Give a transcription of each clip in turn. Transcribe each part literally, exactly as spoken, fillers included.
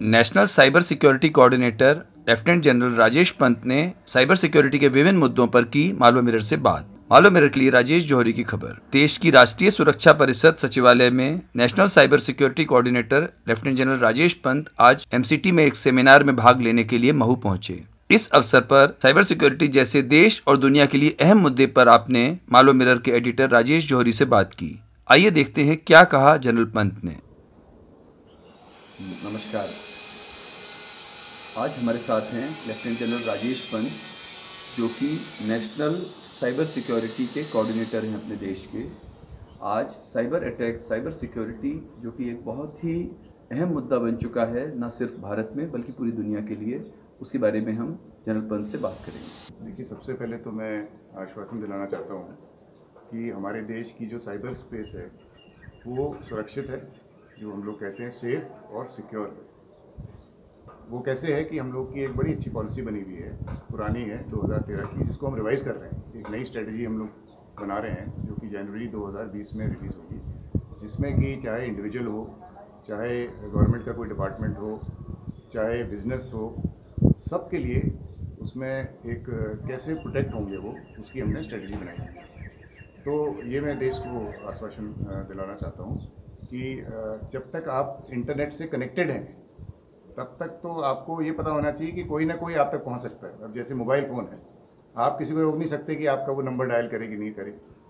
National cyber security coordinator lieutenant general Rajesh Pant ने cyber security के विभिन्न मुद्दों पर की मालवा मिरर से बात। मालवा मिरर के लिए राजेश जौहरी की खबर। देश की राष्ट्रीय सुरक्षा परिषद सचिवालय में national cyber security coordinator lieutenant general Rajesh Pant आज एमसीटी में एक सेमिनार में भाग लेने के लिए महू पहुंचे। इस अवसर पर साइबर सिक्योरिटी जैसे देश और दुनिया के लिए अहम मुद्दे पर आपने मालवा मिरर के एडिटर राजेश जौहरी से बात की। आइए देखते हैं क्या कहा जनरल पंत ने। नमस्कार, आज हमारे साथ हैं लेफ्टिनेंट जनरल राजेश पंत, जो कि नेशनल साइबर सिक्योरिटी के कोऑर्डिनेटर हैं अपने देश के। आज साइबर अटैक, साइबर सिक्योरिटी जो कि एक बहुत ही अहम मुद्दा बन चुका है, ना सिर्फ भारत में बल्कि पूरी दुनिया के लिए, उसके बारे में हम जनरल पंत से बात करेंगे। देखिए, सबसे पहले तो मैं आश्वासन दिलाना चाहता हूँ कि हमारे देश की जो साइबर स्पेस है वो सुरक्षित है, जो हम लोग कहते हैं सेफ और सिक्योर है। वो कैसे है कि हम लोग की एक बड़ी अच्छी पॉलिसी बनी हुई है, पुरानी है दो हज़ार तेरह की, जिसको हम रिवाइज़ कर रहे हैं। एक नई स्ट्रेटजी हम लोग बना रहे हैं जो कि जनवरी दो हज़ार बीस में रिलीज़ होगी, जिसमें कि चाहे इंडिविजुअल हो, चाहे गवर्नमेंट का कोई डिपार्टमेंट हो, चाहे बिजनेस हो, सब के लिए उसमें एक कैसे प्रोटेक्ट होंगे वो, उसकी हमने स्ट्रेटजी बनाई है। तो ये मैं देश को आश्वासन दिलाना चाहता हूँ कि जब तक आप इंटरनेट से कनेक्टेड हैं तब तक तो आपको ये पता होना चाहिए कि कोई ना कोई आप तक पहुंच सकता है। अब जैसे मोबाइल फ़ोन है, आप किसी को रोक नहीं सकते कि आपका वो नंबर डायल करे कि नहीं करे।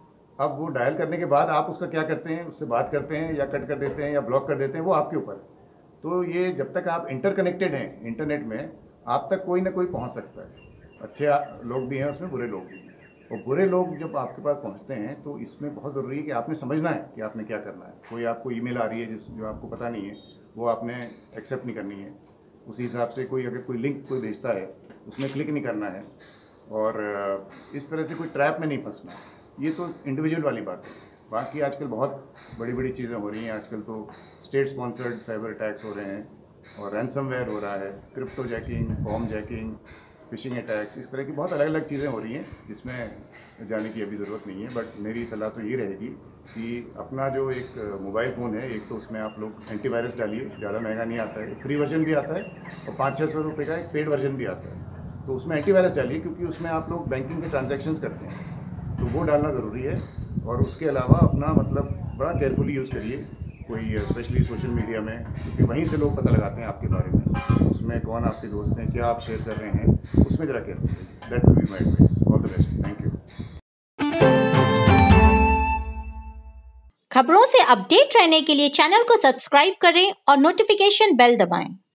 अब वो डायल करने के बाद आप उसका क्या करते हैं, उससे बात करते हैं या कट कर देते हैं या ब्लॉक कर देते हैं, वो आपके ऊपर है। तो ये जब तक आप इंटरकनेक्टेड हैं इंटरनेट में, आप तक कोई ना कोई पहुँच सकता है। अच्छे लोग भी हैं उसमें, बुरे लोग भी हैं। और बुरे लोग जब आपके पास पहुंचते हैं तो इसमें बहुत ज़रूरी है कि आपने समझना है कि आपने क्या करना है। कोई आपको ईमेल आ रही है जिस जो आपको पता नहीं है, वो आपने एक्सेप्ट नहीं करनी है। उसी हिसाब से कोई अगर कोई लिंक कोई भेजता है, उसमें क्लिक नहीं करना है। और इस तरह से कोई ट्रैप में नहीं फंसना है। ये तो इंडिविजुअल वाली बात है। बाकी आजकल बहुत बड़ी बड़ी चीज़ें हो रही हैं। आजकल तो स्टेट स्पॉन्सर्ड साइबर अटैक्स हो रहे हैं और रैंसमवेयर हो रहा है, cryptojacking, bomb jacking, phishing attacks, इस तरह की बहुत अलग अलग चीज़ें हो रही हैं जिसमें जाने की अभी ज़रूरत नहीं है। बट मेरी सलाह तो ये रहेगी कि अपना जो एक मोबाइल फ़ोन है, एक तो उसमें आप लोग एंटीवायरस डालिए, ज़्यादा महंगा नहीं आता है, फ्री वर्जन भी आता है और पाँच छः सौ रुपये का एक पेड वर्जन भी आता है। तो उसमें एंटीवायरस डालिए, क्योंकि उसमें आप लोग बैंकिंग के ट्रांजैक्शंस करते हैं, तो वो डालना ज़रूरी है। और उसके अलावा अपना मतलब बड़ा केयरफुली यूज़ करिए, कोई स्पेशली सोशल मीडिया में, क्योंकि वहीं से लोग पता लगाते हैं आपके बारे में, उसमें कौन आपके दोस्त हैं, क्या आप शेयर कर रहे हैं, उसमें ज़रा केयरफुल रहिए। That will be my advice. All the best. Thank you. खबरों से अपडेट रहने के लिए चैनल को सब्सक्राइब करें और नोटिफिकेशन बेल दबाएं।